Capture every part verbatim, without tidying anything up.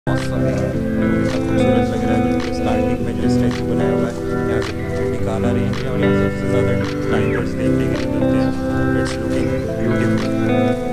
मौसम है खूबसूरत लग रहा है। बिल्कुल स्टार्टिंग में जो स्टैचू बनाया हुआ है यहाँ से टिकाला रेंज है और यहाँ सबसे ज़्यादा टाइगर्स देखने के लिए मिलते हैं। It's looking beautiful.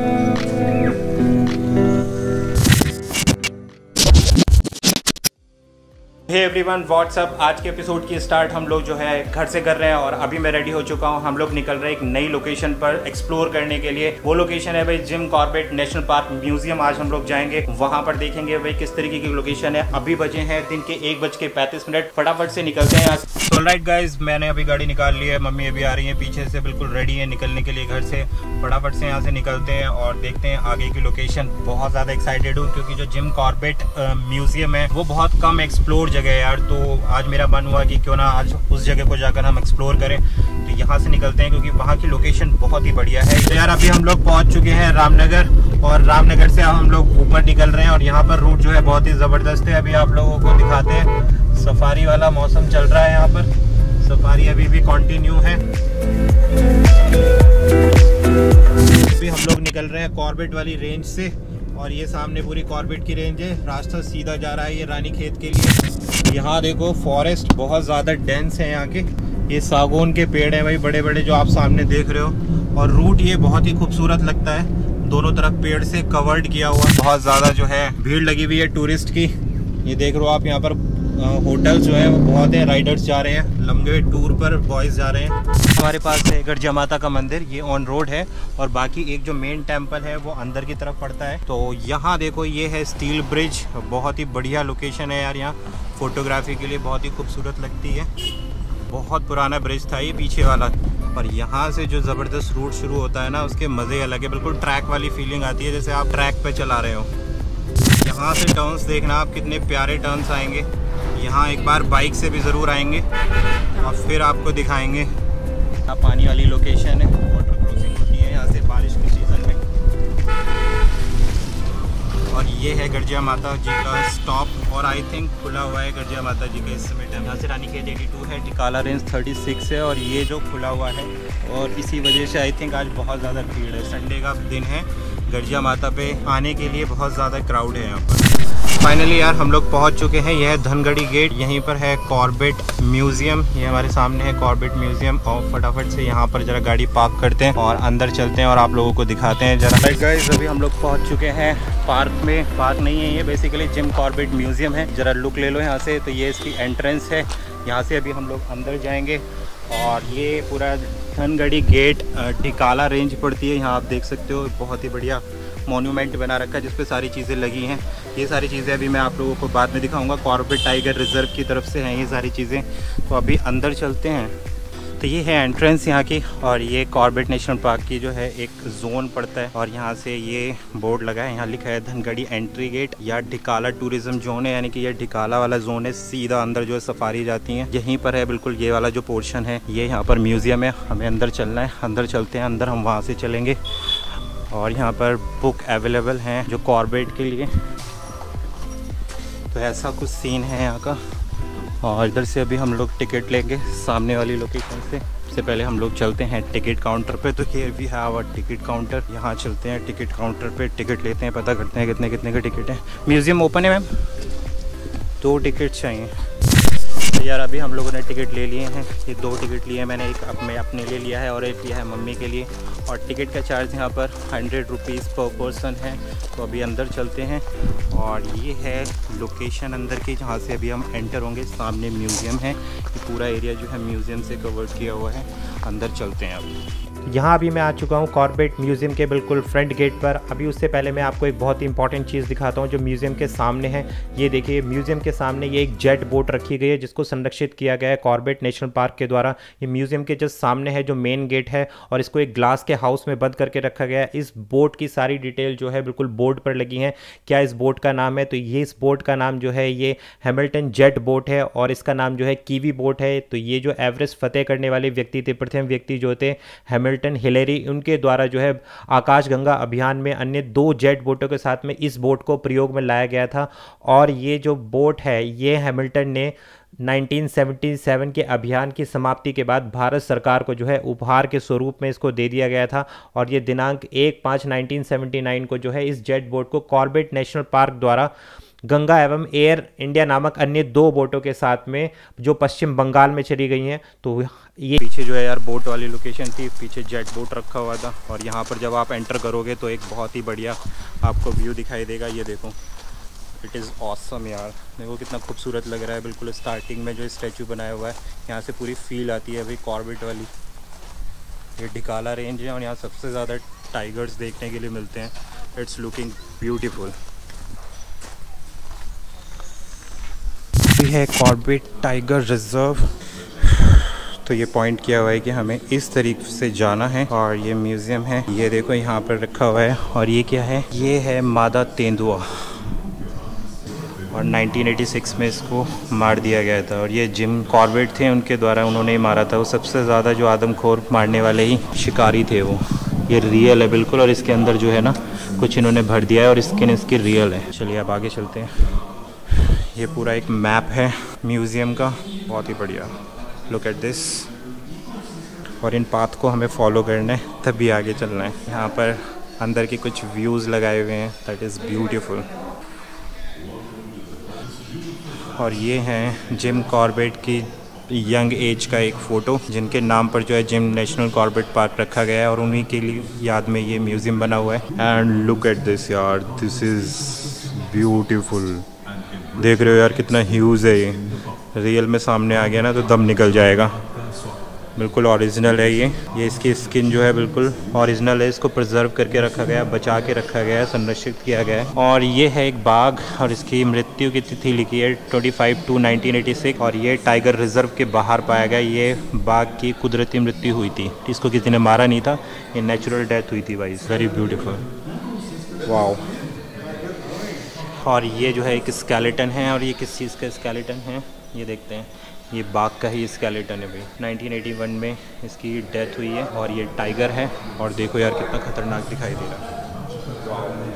Hey everyone what's up. आज के एपिसोड की स्टार्ट हम लोग जो है घर से कर रहे हैं और अभी मैं रेडी हो चुका हूँ। हम लोग निकल रहे हैं एक नई लोकेशन पर एक्सप्लोर करने के लिए। वो लोकेशन है भाई Jim Corbett National Park museum. आज हम लोग जाएंगे वहां पर, देखेंगे भाई किस तरीके की लोकेशन है। अभी बजे हैं दिन के एक बज के पैंतीस मिनट। फटाफट से निकलते हैं यहाँ से। ऑलराइट गाइज, मैंने अभी गाड़ी निकाल ली है। मम्मी अभी आ रही है पीछे से, बिल्कुल रेडी है निकलने के लिए घर से। फटाफट से यहाँ से निकलते हैं और देखते हैं आगे की लोकेशन। बहुत ज़्यादा एक्साइटेड हूँ क्योंकि जो जिम कॉर्बेट म्यूजियम है वो बहुत कम एक्सप्लोर जगह है यार। तो आज मेरा मन हुआ कि क्यों ना आज उस जगह को जाकर हम एक्सप्लोर करें। तो यहाँ से निकलते हैं क्योंकि वहाँ की लोकेशन बहुत ही बढ़िया है। तो यार अभी हम लोग पहुँच चुके हैं रामनगर और रामनगर से हम लोग ऊपर निकल रहे हैं और यहाँ पर रूट जो है बहुत ही ज़बरदस्त है। अभी आप लोगों को दिखाते हैं। सफारी वाला मौसम चल रहा है यहाँ पर। सफारी अभी भी कंटिन्यू है। अभी हम लोग निकल रहे हैं कॉर्बेट वाली रेंज से और ये सामने पूरी कॉर्बेट की रेंज है। रास्ता सीधा जा रहा है ये रानी खेत के लिए। यहाँ देखो फॉरेस्ट बहुत ज़्यादा डेंस है यहाँ के। ये सागौन के पेड़ हैं भाई बड़े बड़े जो आप सामने देख रहे हो। और रूट ये बहुत ही खूबसूरत लगता है, दोनों तरफ पेड़ से कवर्ड किया हुआ। बहुत ज़्यादा जो है भीड़ लगी हुई है टूरिस्ट की। ये देख रहे हो आप यहाँ पर होटल्स जो है वो बहुत है। राइडर्स जा रहे हैं लंबे टूर पर, बॉयज़ जा रहे हैं। हमारे पास है गरजा माता का मंदिर, ये ऑन रोड है और बाकी एक जो मेन टेंपल है वो अंदर की तरफ पड़ता है। तो यहाँ देखो ये है स्टील ब्रिज। बहुत ही बढ़िया लोकेशन है यार, यहाँ फोटोग्राफी के लिए बहुत ही खूबसूरत लगती है। बहुत पुराना ब्रिज था ये पीछे वाला और यहाँ से जो ज़बरदस्त रूट शुरू होता है ना उसके मज़े अलग है। बिल्कुल ट्रैक वाली फीलिंग आती है जैसे आप ट्रैक पे चला रहे हो। यहाँ से टर्न्स देखना आप, कितने प्यारे टर्न्स आएंगे। यहाँ एक बार बाइक से भी ज़रूर आएंगे और फिर आपको दिखाएंगे। यहाँ पानी वाली लोकेशन है, वाटर क्रॉसिंग होती है यहाँ से बारिश के सीज़न में। और ये है गरजा माता जी का स्टॉप और आई थिंक खुला हुआ है गरजा माता जी का इस समय टाइम। यहाँ से रानी खेत बयासी है, टिकाला रेंज छत्तीस है और ये जो खुला हुआ है और इसी वजह से आई थिंक आज बहुत ज़्यादा भीड़ है। संडे का दिन है, गरजा माता पे आने के लिए बहुत ज़्यादा क्राउड है यहाँ पर। फाइनली यार हम लोग पहुँच चुके हैं। यह है धनगढ़ी गेट, यहीं पर है कॉर्बेट म्यूज़ियम। ये हमारे सामने है कॉर्बेट म्यूज़ियम और फटाफट से यहाँ पर ज़रा गाड़ी पार्क करते हैं और अंदर चलते हैं और आप लोगों को दिखाते हैं ज़रा। राइट गाइस, अभी हम लोग पहुँच चुके हैं पार्क में। पार्क नहीं है ये, बेसिकली जिम कॉर्बेट म्यूज़ियम है। ज़रा लुक ले लो यहाँ से। तो ये इसकी एंट्रेंस है, यहाँ से अभी हम लोग अंदर जाएंगे और ये पूरा धनगढ़ी गेट टिकाला रेंज पड़ती है। यहाँ आप देख सकते हो बहुत ही बढ़िया मॉन्यूमेंट बना रखा है जिस पे सारी चीज़ें लगी हैं। ये सारी चीज़ें अभी मैं आप लोगों को बाद में दिखाऊंगा। कॉर्बेट टाइगर रिजर्व की तरफ से हैं ये सारी चीज़ें। तो अभी अंदर चलते हैं। तो ये है एंट्रेंस यहाँ की और ये कॉर्बेट नेशनल पार्क की जो है एक जोन पड़ता है और यहाँ से ये बोर्ड लगा है, यहाँ लिखा है धनगढ़ी एंट्री गेट या ढिकाला टूरिज्म जोन है। यानी कि ये ढिकाला वाला जोन है, सीधा अंदर जो है सफारी जाती हैं यहीं पर है। बिल्कुल ये वाला जो पोर्शन है ये यहाँ पर म्यूज़ियम है। हमें अंदर चलना है, अंदर चलते हैं। अंदर हम वहाँ से चलेंगे और यहाँ पर बुक अवेलेबल हैं जो कॉर्बेट के लिए। तो ऐसा कुछ सीन है यहाँ का। और इधर से अभी हम लोग टिकट लेंगे सामने वाली लोकेशन से। सबसे पहले हम लोग चलते हैं टिकट काउंटर पे। तो here we have a ticket counter. यहाँ चलते हैं टिकट काउंटर पे, टिकट लेते हैं, पता करते हैं कितने कितने का टिकट है। म्यूज़ियम ओपन है मैम? दो टिकट चाहिए। तो यार अभी हम लोगों ने टिकट ले लिए हैं। ये दो टिकट लिए हैं मैंने, एक अब मैं अपने लिए लिया है और एक लिया है मम्मी के लिए। और टिकट का चार्ज यहाँ पर हंड्रेड रुपीज़ पर पर्सन है। तो अभी अंदर चलते हैं और ये है लोकेशन अंदर की जहाँ से अभी हम एंटर होंगे। सामने म्यूज़ियम है, ये पूरा एरिया जो है म्यूज़ियम से कवर किया हुआ है। अंदर चलते हैं अभी। यहाँ अभी मैं आ चुका हूँ कॉर्बेट म्यूज़ियम के बिल्कुल फ्रंट गेट पर। अभी उससे पहले मैं आपको एक बहुत ही इंपॉर्टेंट चीज़ दिखाता हूँ जो म्यूज़ियम के सामने है। ये देखिए म्यूज़ियम के सामने ये एक जेट बोट रखी गई है जिसको संरक्षित किया गया है कॉर्बेट नेशनल पार्क के द्वारा। ये म्यूज़ियम के जस्ट सामने है जो मेन गेट है और इसको एक ग्लास के हाउस में बंद करके रखा गया है। इस बोट की सारी डिटेल जो है बिल्कुल बोर्ड पर लगी है। क्या इस बोट का नाम है? तो ये इस बोट का नाम जो है ये हैमिल्टन जेट बोट है और इसका नाम जो है कीवी बोट है। तो ये जो एवरेस्ट फतेह करने वाले व्यक्ति थे, प्रथम व्यक्ति जो थे हैमिल्टन हिलेरी, उनके द्वारा जो है आकाशगंगा अभियान में अन्य दो जेट बोटों के साथ में इस बोट को प्रयोग में लाया गया था। और ये जो बोट है ये हैमिल्टन ने उन्नीस सौ सतहत्तर के अभियान की समाप्ति के बाद भारत सरकार को जो है उपहार के स्वरूप में इसको दे दिया गया था। और ये दिनांक एक पाँच उन्नीस सौ उन्यासी को जो है इस जेट बोट को कॉर्बेट नेशनल पार्क द्वारा गंगा एवं एयर इंडिया नामक अन्य दो बोटों के साथ में जो पश्चिम बंगाल में चली गई हैं। तो ये पीछे जो है यार बोट वाली लोकेशन थी, पीछे जेट बोट रखा हुआ था और यहाँ पर जब आप एंटर करोगे तो एक बहुत ही बढ़िया आपको व्यू दिखाई देगा। ये देखो, इट इज़ ऑसम यार, देखो कितना खूबसूरत लग रहा है। बिल्कुल स्टार्टिंग में जो स्टैचू बनाया हुआ है, यहाँ से पूरी फील आती है अभी कॉर्बेट वाली। ये ढिकाला रेंज है और यहाँ सबसे ज़्यादा टाइगर्स देखने के लिए मिलते हैं। It's looking beautiful. ये है कॉर्बेट टाइगर रिजर्व। तो ये पॉइंट किया हुआ है कि हमें इस तरीके से जाना है और ये म्यूज़ियम है, ये देखो यहाँ पर रखा हुआ है। और ये क्या है, ये है मादा तेंदुआ और नाइनटीन एटी सिक्स में इसको मार दिया गया था। और ये जिम कॉर्बेट थे, उनके द्वारा उन्होंने ही मारा था। वो सबसे ज़्यादा जो आदमखोर मारने वाले ही शिकारी थे वो। ये रियल है बिल्कुल, और इसके अंदर जो है ना कुछ इन्होंने भर दिया है और स्किन इसकी रियल है। चलिए अब आगे चलते हैं। ये पूरा एक मैप है म्यूज़ियम का, बहुत ही बढ़िया। Look at this. और इन पाथ को हमें फॉलो करना है, तभी आगे चलना है। यहाँ पर अंदर के कुछ व्यूज़ लगाए हुए हैं, दैट इज़ ब्यूटीफुल। और ये हैं जिम कॉर्बेट की यंग एज का एक फ़ोटो, जिनके नाम पर जो है जिम नेशनल कॉर्बेट पार्क रखा गया है और उन्हीं के लिए याद में ये म्यूज़ियम बना हुआ है। एंड लुक एट दिस यार, दिस इज़ ब्यूटीफुल। देख रहे हो यार कितना ह्यूज है ये। रियल में सामने आ गया ना तो दम निकल जाएगा। बिल्कुल ओरिजिनल है ये ये इसकी स्किन जो है बिल्कुल ओरिजिनल है। इसको प्रिजर्व करके रखा गया, बचा के रखा गया है, संरक्षित किया गया है। और ये है एक बाघ और इसकी मृत्यु की तिथि लिखी है पच्चीस टू नाइनटीन एटी सिक्स। और ये टाइगर रिजर्व के बाहर पाया गया। ये बाघ की कुदरती मृत्यु हुई थी, इसको किसी ने मारा नहीं था, ये नेचुरल डेथ हुई थी भाई। Very beautiful, wow. और ये जो है एक स्केलेटन है, और ये किस चीज़ का स्केलेटन है ये देखते हैं। ये बाघ का ही स्केलेटन है भाई। नाइनटीन एटी वन में इसकी डेथ हुई है और ये टाइगर है। और देखो यार कितना खतरनाक दिखाई दे रहा है।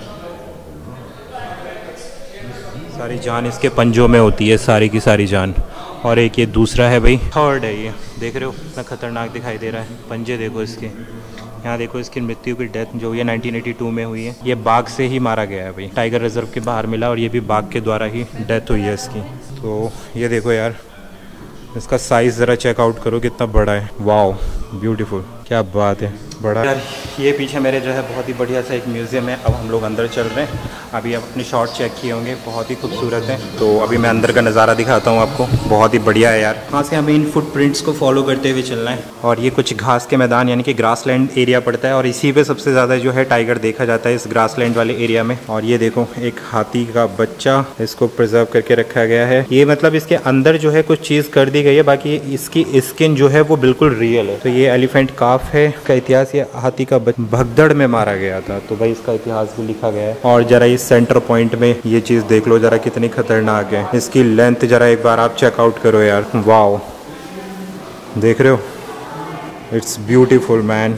सारी जान इसके पंजों में होती है, सारी की सारी जान। और एक ये दूसरा है भाई, थर्ड है ये। देख रहे हो कितना खतरनाक दिखाई दे रहा है। पंजे देखो इसके, यहाँ देखो इसकी मृत्यु की डेथ जो हुई है नाइनटीन एटी टू में हुई है। ये बाघ से ही मारा गया है भाई, टाइगर रिजर्व के बाहर मिला और ये भी बाघ के द्वारा ही डेथ हुई है इसकी। तो ये देखो यार, इसका साइज़ ज़रा चेकआउट करो कितना बड़ा है। वाओ ब्यूटीफुल, क्या बात है, बड़ा यार। ये पीछे मेरे जो है बहुत ही बढ़िया सा एक म्यूज़ियम है। अब हम लोग अंदर चल रहे हैं। अभी आप अपने शॉट चेक किए होंगे, बहुत ही खूबसूरत है। तो अभी मैं अंदर का नज़ारा दिखाता हूँ आपको, बहुत ही बढ़िया है यार। यहाँ से हमें इन फुटप्रिंट्स को फॉलो करते हुए चलना है। और ये कुछ घास के मैदान यानी कि ग्रासलैंड एरिया पड़ता है और इसी पे सबसे ज़्यादा जो है टाइगर देखा जाता है, इस ग्रासलैंड वाले एरिया में। और ये देखो एक हाथी का बच्चा, इसको प्रिजर्व करके रखा गया है। ये मतलब इसके अंदर जो है कुछ चीज़ कर दी गई है, बाकी इसकी स्किन जो है वो बिल्कुल रियल है। तो ये एलिफेंट काफ है का इतिहास, ये हाथी का भगदड़ में मारा गया था, तो भाई इसका इतिहास भी लिखा गया है। और जरा इस सेंटर पॉइंट में ये चीज़ देख लो जरा कितनी खतरनाक है। इसकी लेंथ जरा एक बार आप चेकआउट करो यार, वाओ। देख रहे हो, इट्स ब्यूटीफुल मैन।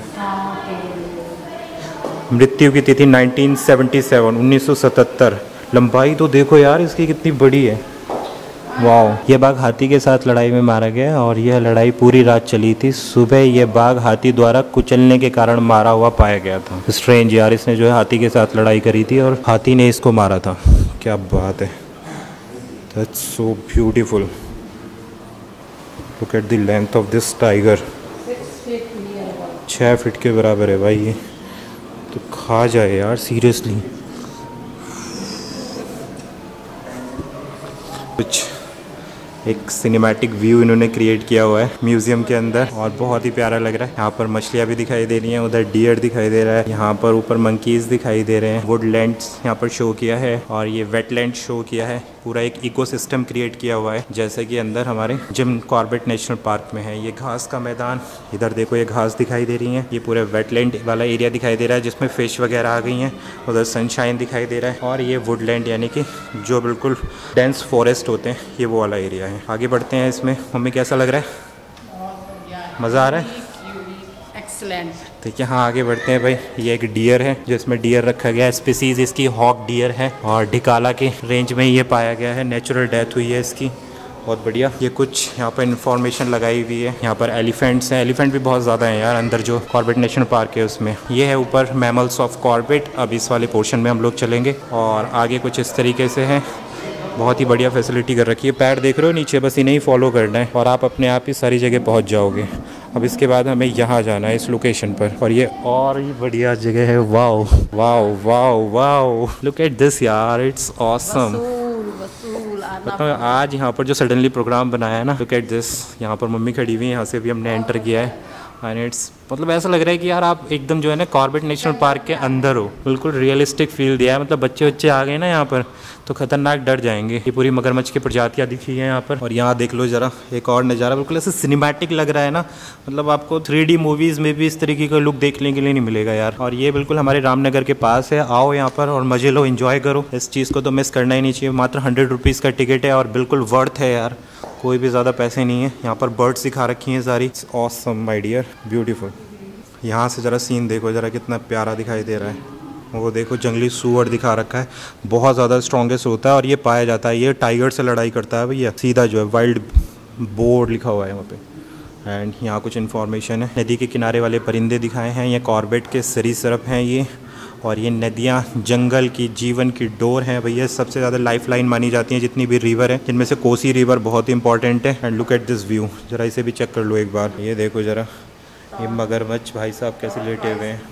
मृत्यु की तिथि नाइनटीन सेवेंटी सेवन, उन्नीस सौ सतहत्तर। लंबाई तो देखो यार इसकी कितनी बड़ी है, वाओ। ये बाघ हाथी के साथ लड़ाई में मारा गया और यह लड़ाई पूरी रात चली थी। सुबह ये बाघ हाथी द्वारा कुचलने के कारण मारा हुआ पाया गया था। स्ट्रेंज यार, इसने जो है हाथी के साथ लड़ाई करी थी और हाथी ने इसको मारा था। क्या बात है, that's so beautiful. Look at the length of this tiger, छः फीट के बराबर है भाई। ये तो खा जाए यार सीरियसली। कुछ एक सिनेमैटिक व्यू इन्होंने क्रिएट किया हुआ है म्यूजियम के अंदर और बहुत ही प्यारा लग रहा है। यहाँ पर मछलियाँ भी दिखाई दे रही हैं, उधर डियर दिखाई दे रहा है, यहाँ पर ऊपर मंकीज दिखाई दे रहे हैं, वुडलैंड्स यहाँ पर शो किया है और ये वेटलैंड शो किया है। पूरा एक इकोसिस्टम क्रिएट किया हुआ है जैसे कि अंदर हमारे जिम कॉर्बेट नेशनल पार्क में है। ये घास का मैदान, इधर देखो ये घास दिखाई दे रही है। ये पूरे वेटलैंड वाला एरिया दिखाई दे रहा है जिसमें फिश वगैरह आ गई हैं। उधर सनशाइन दिखाई दे रहा है और ये वुडलैंड यानी कि जो बिल्कुल डेंस फॉरेस्ट होते हैं, ये वो वाला एरिया है। आगे बढ़ते हैं इसमें। मम्मी कैसा लग रहा है, मज़ा आ रहा है? एक्सीलेंट। तो यहाँ आगे बढ़ते हैं भाई। ये एक डियर है जिसमें डियर रखा गया है। स्पीसीज इसकी हॉक डियर है और ढिकाला के रेंज में ये पाया गया है। नेचुरल डेथ हुई है इसकी, बहुत बढ़िया। ये कुछ यहाँ पर इन्फॉर्मेशन लगाई हुई है। यहाँ पर एलिफेंट्स हैं, एलिफेंट भी बहुत ज़्यादा हैं यार अंदर जो कॉर्बेट नेशनल पार्क है उसमें। ये है ऊपर मैमल्स ऑफ कॉर्बेट। अब इस वाले पोर्शन में हम लोग चलेंगे और आगे कुछ इस तरीके से है। बहुत ही बढ़िया फैसिलिटी कर रखी है। पैर देख रहे हो नीचे, बस इन्हें ही फॉलो करना है और आप अपने आप ही सारी जगह पहुंच जाओगे। अब इसके बाद हमें यहाँ जाना है इस लोकेशन पर, और ये और ही बढ़िया जगह है। Wow wow wow wow, look at this यार, इट्स ऑसम। मतलब आज यहाँ पर जो सडनली प्रोग्राम बनाया है ना, लुक एट दिस। यहाँ पर मम्मी खड़ी हुई है, यहाँ से भी हमने एंटर किया है एंड इट्स मतलब ऐसा लग रहा है कि यार आप एकदम जो है ना कॉर्बेट नेशनल पार्क के अंदर हो। बिल्कुल रियलिस्टिक फील दिया है। मतलब बच्चे बच्चे आ गए ना यहाँ पर तो खतरनाक डर जाएंगे। ये पूरी मगरमच्छ की प्रजातियाँ दिखी हैं यहाँ पर। और यहाँ देख लो ज़रा एक और नज़ारा, बिल्कुल ऐसे सिनेमैटिक लग रहा है ना। मतलब आपको थ्री डी मूवीज़ में भी इस तरीके का लुक देखने के लिए नहीं मिलेगा यार। और ये बिल्कुल हमारे रामनगर के पास है। आओ यहाँ पर और मज़े लो, इन्जॉय करो। इस चीज़ को तो मिस करना ही नहीं चाहिए। मात्र हंड्रेड रुपीज़ का टिकट है और बिल्कुल वर्थ है यार, कोई भी ज़्यादा पैसे नहीं है। यहाँ पर बर्ड्स दिखा रखी हैं सारी। Awesome my dear, beautiful. यहाँ से ज़रा सीन देखो ज़रा, कितना प्यारा दिखाई दे रहा है। वो देखो जंगली सूअर दिखा रखा है, बहुत ज़्यादा स्ट्रॉन्गेस्ट होता है और ये पाया जाता है। ये टाइगर से लड़ाई करता है भैया। सीधा जो है वाइल्ड बोर्ड लिखा हुआ है वहाँ पे। एंड यहाँ कुछ इन्फॉर्मेशन है। नदी के किनारे वाले परिंदे दिखाए हैं। ये कॉर्बेट के सरीसृप हैं ये। और ये नदियाँ जंगल की जीवन की डोर हैं भैया। सबसे ज़्यादा लाइफ लाइन मानी जाती हैं जितनी भी रिवर है, जिनमें से कोसी रिवर बहुत ही इंपॉर्टेंट है। And look at this view, ज़रा इसे भी चेक कर लो एक बार। ये देखो ज़रा, ये मगरमच्छ भाई साहब कैसे लेटे हुए हैं।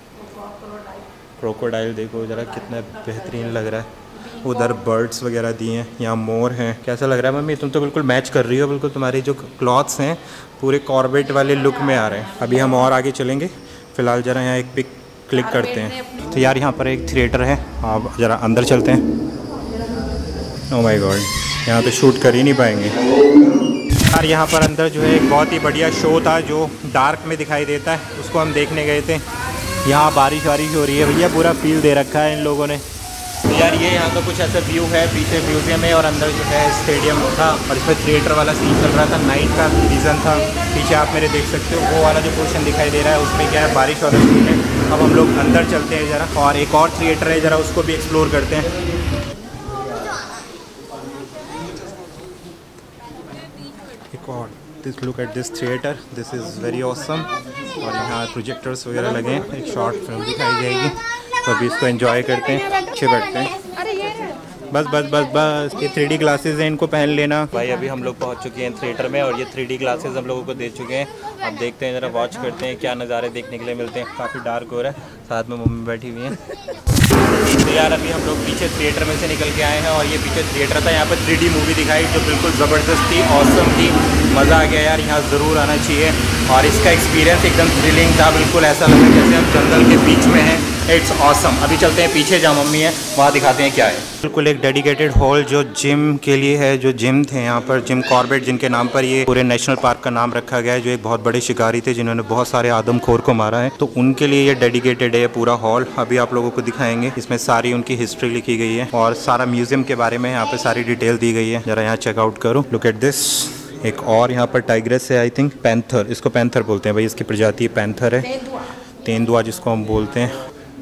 क्रोकोडाइल देखो ज़रा, कितना बेहतरीन लग रहा है। उधर बर्ड्स वगैरह दिए हैं, यहाँ मोर हैं। कैसा लग रहा है मम्मी? तुम तो बिल्कुल मैच कर रही हो। बिल्कुल तुम्हारे जो क्लॉथ्स हैं पूरे कॉर्बेट वाले लुक में आ रहे हैं। अभी हम और आगे चलेंगे, फ़िलहाल ज़रा यहाँ एक पिक क्लिक करते हैं। तो यार यहाँ पर एक थिएटर है, आप ज़रा अंदर चलते हैं। ओह माय गॉड, यहाँ तो शूट कर ही नहीं पाएंगे यार। यहाँ पर अंदर जो है एक बहुत ही बढ़िया शो था जो डार्क में दिखाई देता है, उसको हम देखने गए थे। यहाँ बारिश वारिश हो रही है भैया, पूरा फील दे रखा है इन लोगों ने। तो यार ये यहाँ का कुछ ऐसा व्यू है। पीछे म्यूजियम है और अंदर जो है स्टेडियम था और इसमें थिएटर वाला सीन चल रहा था। नाइट का सीज़न था। पीछे आप मेरे देख सकते हो वो वाला जो पोर्शन दिखाई दे रहा है, उसमें क्या है बारिश वाला सीन है। अब हम लोग अंदर चलते हैं ज़रा, और एक और थिएटर है ज़रा उसको भी एक्सप्लोर करते हैं। एक और this look at this theatre, this is very awesome. और यहाँ प्रोजेक्टर्स वगैरह लगे हैं, एक शॉर्ट फिल्म दिखाई जाएगी। तो अभी इसको एंजॉय करते हैं, अच्छे बैठते हैं। बस बस बस बस ये थ्री डी ग्लासेस हैं, इनको पहन लेना भाई। अभी हम लोग पहुंच चुके हैं थिएटर में और ये थ्री डी ग्लासेस हम लोगों को दे चुके हैं। अब देखते हैं ज़रा, वॉच करते हैं क्या नज़ारे देखने के लिए मिलते हैं। काफ़ी डार्क हो रहा है, साथ में मम्मी बैठी हुई हैं। तो यार अभी हम लोग पीछे थिएटर में से निकल के आए हैं और ये पीछे थिएटर था। यहाँ पर थ्री डी मूवी दिखाई जो बिल्कुल ज़बरदस्त थी, ऑसम थी, मज़ा आ गया यार। यहाँ ज़रूर आना चाहिए और इसका एक्सपीरियंस एकदम थ्रिलिंग था। बिल्कुल ऐसा लगा जैसे हम जंगल के बीच में हैं। It's awesome. अभी चलते हैं पीछे जहाँ मम्मी है, वहाँ दिखाते हैं क्या है। बिल्कुल एक डेडिकेटेड हॉल जो जिम के लिए है, जो जिम थे यहाँ पर, जिम कॉर्बेट जिनके नाम पर ये पूरे नेशनल पार्क का नाम रखा गया है, जो एक बहुत बड़े शिकारी थे जिन्होंने बहुत सारे आदमखोर को मारा है, तो उनके लिए ये डेडिकेटेड है पूरा हॉल। अभी आप लोगों को दिखाएंगे, इसमें सारी उनकी हिस्ट्री लिखी गई है और सारा म्यूजियम के बारे में यहाँ पे सारी डिटेल दी गई है। जरा यहाँ चेकआउट करो, लुक एट दिस। एक और यहाँ पर टाइग्रेस है, आई थिंक पैंथर, इसको पैंथर बोलते हैं भाई, इसकी प्रजाति पैंथर है, तेंदुआ जिसको हम बोलते हैं।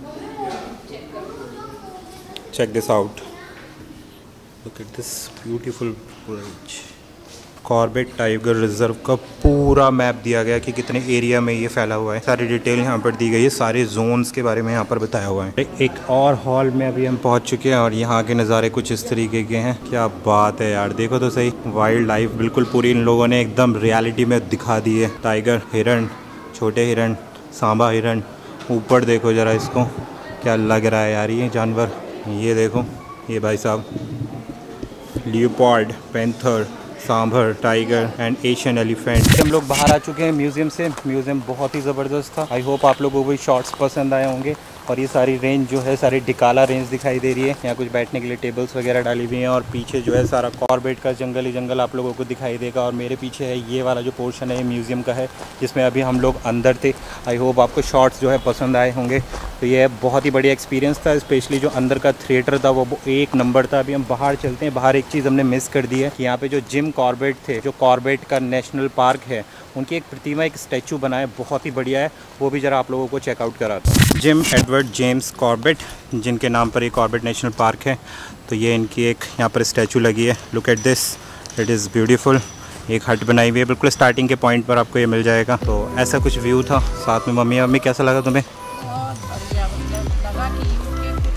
Check this out, look at this beautiful bridge. Corbett tiger reserve का पूरा मैप दिया गया कि कितने एरिया में ये फैला हुआ है, सारी डिटेल यहाँ पर दी गई है, सारे जोन्स के बारे में यहाँ पर बताया हुआ है। एक और हॉल में अभी हम पहुँच चुके हैं और यहाँ के नज़ारे कुछ इस तरीके के हैं। क्या बात है यार, देखो तो सही, वाइल्ड लाइफ बिल्कुल पूरी इन लोगों ने एकदम रियलिटी में दिखा दी है। टाइगर, हिरन, छोटे हिरन, सांबा हिरन, ऊपर देखो ज़रा इसको, क्या लग रहा है यार ये जानवर। ये देखो ये भाई साहब, leopard, panther, sambar, tiger and Asian elephant. हम लोग बाहर आ चुके हैं म्यूज़ियम से। म्यूज़ियम बहुत ही ज़बरदस्त था। आई होप आप लोगों को भी शॉर्ट्स पसंद आए होंगे। और ये सारी रेंज जो है, सारी डिकाला रेंज दिखाई दे रही है। यहाँ कुछ बैठने के लिए टेबल्स वगैरह डाली हुई हैं और पीछे जो है सारा कॉर्बेट का जंगल ही जंगल आप लोगों को दिखाई देगा। और मेरे पीछे है ये वाला जो पोर्शन है, ये म्यूज़ियम का है, जिसमें अभी हम लोग अंदर थे। आई होप आपको शॉर्ट्स जो है पसंद आए होंगे। तो ये बहुत ही बढ़िया एक्सपीरियंस था, स्पेशली जो अंदर का थिएटर था वो एक नंबर था। अभी हम बाहर चलते हैं। बाहर एक चीज़ हमने मिस कर दी है कि यहाँ पे जो जिम कॉर्बेट थे, जो कॉर्बेट का नेशनल पार्क है, उनकी एक प्रतिमा, एक स्टैचू बना है, बहुत ही बढ़िया है। वो भी ज़रा आप लोगों को चेकआउट कराता हूँ। जिम एडवर्ड जेम्स कॉर्बेट, जिनके नाम पर ये कॉर्बेट नेशनल पार्क है, तो ये इनकी एक यहाँ पर स्टैचू लगी है। Look at this, it is beautiful. एक हट बनाई हुई है, बिल्कुल स्टार्टिंग के पॉइंट पर आपको ये मिल जाएगा। तो ऐसा कुछ व्यू था। साथ में मम्मी मम्मी कैसा लगा तुम्हें?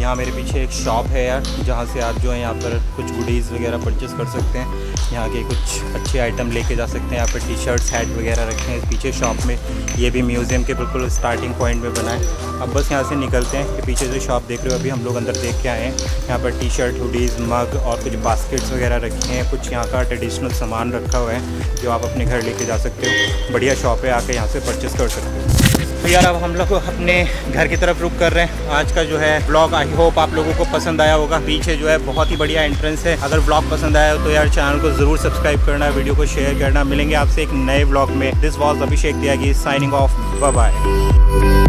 यहाँ मेरे पीछे एक शॉप है यार, जहाँ से आप जो है यहाँ पर कुछ गुडीज़ वगैरह परचेस कर सकते हैं। यहाँ के कुछ अच्छे आइटम लेके जा सकते हैं। यहाँ पर टी शर्ट्स, हैट वगैरह रखे हैं पीछे शॉप में। ये भी म्यूज़ियम के बिल्कुल स्टार्टिंग पॉइंट में बना है। अब बस यहाँ से निकलते हैं कि पीछे जो शॉप देख रहे हो अभी हम लोग अंदर देख के आए हैं। यहाँ पर टी शर्ट, हुडीज़, मग और कुछ बास्केट्स वगैरह रखे हैं। कुछ यहाँ का ट्रेडिशनल सामान रखा हुआ है जो आप अपने घर लेके जा सकते हो। बढ़िया शॉप है, आके यहाँ से परचेस कर सकते हो। तो यार अब हम लोग अपने घर की तरफ रुक कर रहे हैं। आज का जो है ब्लॉग आई होप आप लोगों को पसंद आया होगा। पीछे जो है बहुत ही बढ़िया एंट्रेंस है। अगर ब्लॉग पसंद आया तो यार चैनल को ज़रूर सब्सक्राइब करना, वीडियो को शेयर करना। मिलेंगे आपसे एक नए ब्लॉग में। This was Abhishek Tyagi signing off, bye bye.